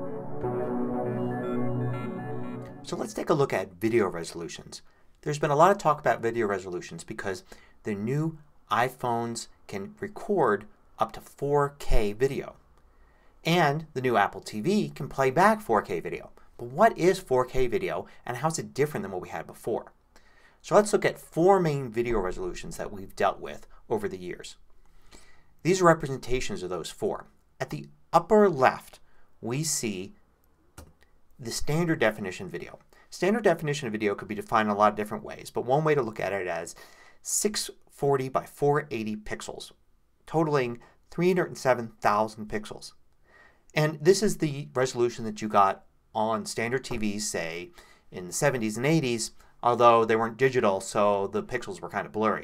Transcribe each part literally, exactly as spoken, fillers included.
So let's take a look at video resolutions. There's been a lot of talk about video resolutions because the new iPhones can record up to four K video. And the new Apple T V can play back four K video. But what is four K video and how is it different than what we had before? So let's look at four main video resolutions that we've dealt with over the years. These are representations of those four. At the upper left we see the standard definition video. Standard definition video could be defined in a lot of different ways, but one way to look at it as six forty by four eighty pixels, totaling three hundred seven thousand pixels. And this is the resolution that you got on standard T Vs, say in the seventies and eighties, although they weren't digital so the pixels were kind of blurry.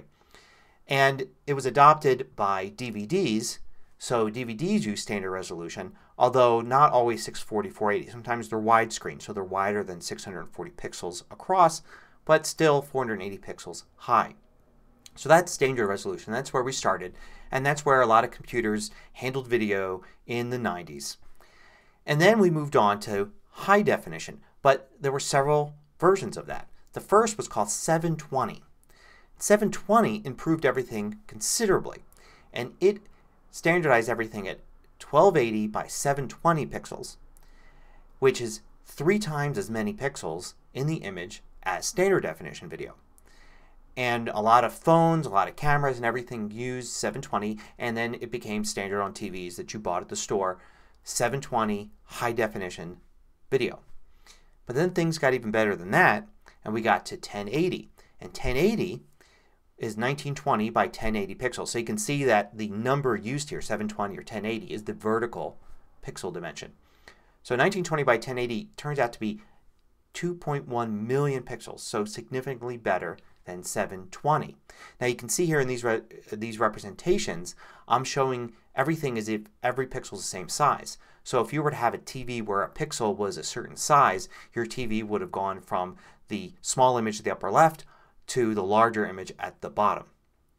And it was adopted by D V Ds, so D V Ds use standard resolution, although not always six forty by four eighty. Sometimes they're widescreen, so they're wider than six hundred forty pixels across, but still four hundred eighty pixels high. So that's standard resolution. That's where we started, and that's where a lot of computers handled video in the nineties. And then we moved on to high definition, but there were several versions of that. The first was called seven twenty. seven twenty improved everything considerably, and it standardized everything at twelve eighty by seven twenty pixels, which is three times as many pixels in the image as standard definition video. And a lot of phones, a lot of cameras and everything used seven twenty, and then it became standard on T Vs that you bought at the store, seven twenty high definition video. But then things got even better than that and we got to ten eighty. And ten eighty is nineteen twenty by ten eighty pixels. So you can see that the number used here, seven twenty or ten eighty, is the vertical pixel dimension. So nineteen twenty by ten eighty turns out to be two point one million pixels, so significantly better than seven twenty. Now you can see here in these, re these representations I'm showing everything as if every pixel is the same size. So if you were to have a T V where a pixel was a certain size, your T V would have gone from the small image at the upper left to the larger image at the bottom.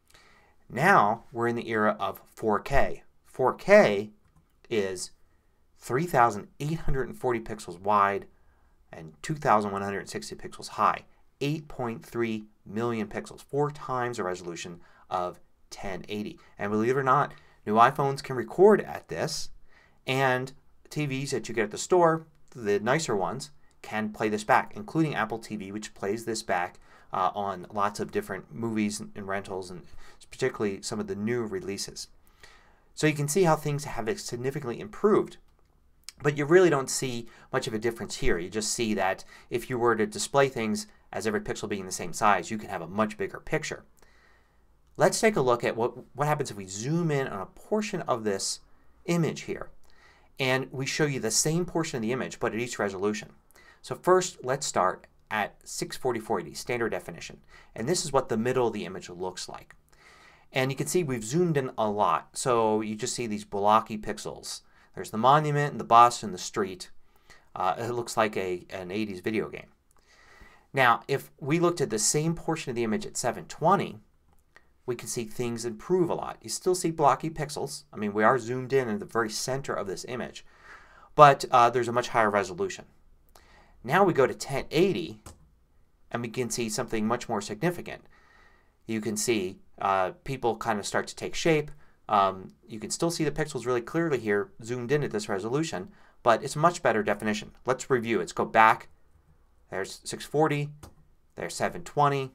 Now we're in the era of four K. four K is three thousand eight hundred forty pixels wide and two thousand one hundred sixty pixels high. eight point three million pixels. Four times the resolution of ten eighty. And believe it or not, new iPhones can record at this, and T Vs that you get at the store, the nicer ones, can play this back, including Apple T V, which plays this back uh, on lots of different movies and rentals, and particularly some of the new releases. So you can see how things have significantly improved. But you really don't see much of a difference here. You just see that if you were to display things as every pixel being the same size, you can have a much bigger picture. Let's take a look at what, what happens if we zoom in on a portion of this image here. And we show you the same portion of the image but at each resolution. So first let's start at six forty by four eighty, standard definition. And this is what the middle of the image looks like. And you can see we've zoomed in a lot. So you just see these blocky pixels. There's the monument and the bus and the street. Uh, it looks like a, an eighties video game. Now if we looked at the same portion of the image at seven twenty, we can see things improve a lot. You still see blocky pixels. I mean, we are zoomed in at the very center of this image. But uh, there's a much higher resolution. Now we go to ten eighty and we can see something much more significant. You can see uh, people kind of start to take shape. Um, you can still see the pixels really clearly here zoomed in at this resolution, but it's much better definition. Let's review. Let's go back. There's six forty. There's seven twenty.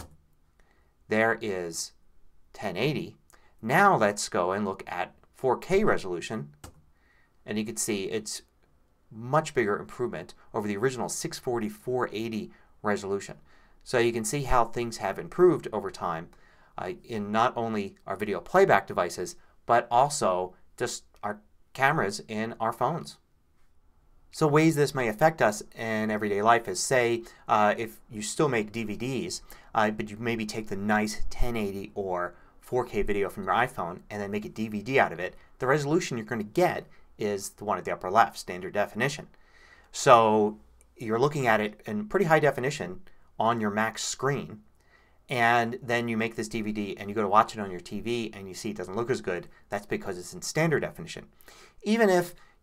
There is ten eighty. Now let's go and look at four K resolution, and you can see it's much bigger improvement over the original six forty by four eighty resolution. So you can see how things have improved over time uh, in not only our video playback devices but also just our cameras in our phones. So ways this may affect us in everyday life is, say uh, if you still make D V Ds uh, but you maybe take the nice ten eighty or four K video from your iPhone and then make a D V D out of it, the resolution you're going to get is the one at the upper left, standard definition. So you're looking at it in pretty high definition on your Mac screen, and then you make this D V D and you go to watch it on your T V and you see it doesn't look as good. That's because it's in standard definition. Even if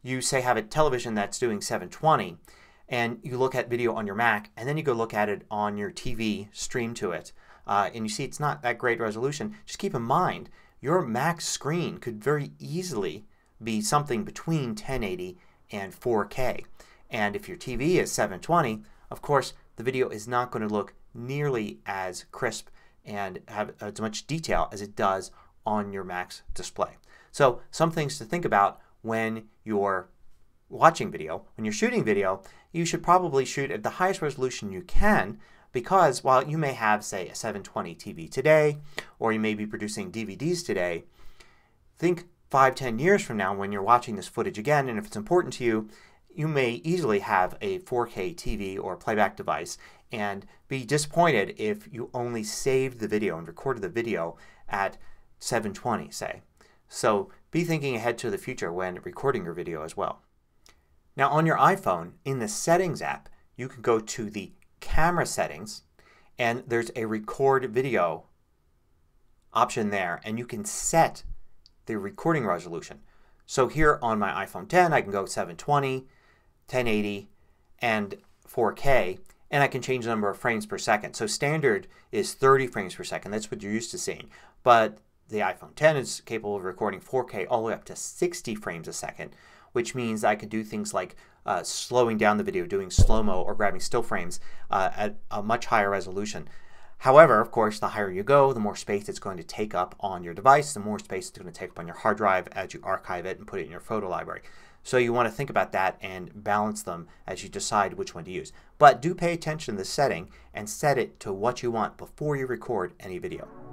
you say have a television that's doing seven twenty and you look at video on your Mac and then you go look at it on your T V, stream to it, uh, and you see it's not that great resolution, just keep in mind your Mac screen could very easily be something between ten eighty and four K. And if your T V is seven twenty, of course the video is not going to look nearly as crisp and have as much detail as it does on your Mac's display. So some things to think about when you're watching video. When you're shooting video, you should probably shoot at the highest resolution you can, because while you may have, say, a seven twenty T V today, or you may be producing D V Ds today, think five, ten years from now when you're watching this footage again, and if it's important to you, you may easily have a four K T V or playback device and be disappointed if you only saved the video and recorded the video at seven twenty, say. So be thinking ahead to the future when recording your video as well. Now on your iPhone, in the Settings app, you can go to the Camera Settings and there's a Record Video option there, and you can set the recording resolution. So here on my iPhone ten I can go seven twenty, ten eighty, and four K, and I can change the number of frames per second. So standard is thirty frames per second. That's what you're used to seeing. But the iPhone ten is capable of recording four K all the way up to sixty frames a second, which means I can do things like uh, slowing down the video, doing slow-mo, or grabbing still frames uh, at a much higher resolution. However, of course, the higher you go, the more space it's going to take up on your device, the more space it's going to take up on your hard drive as you archive it and put it in your photo library. So you want to think about that and balance them as you decide which one to use. But do pay attention to the setting and set it to what you want before you record any video.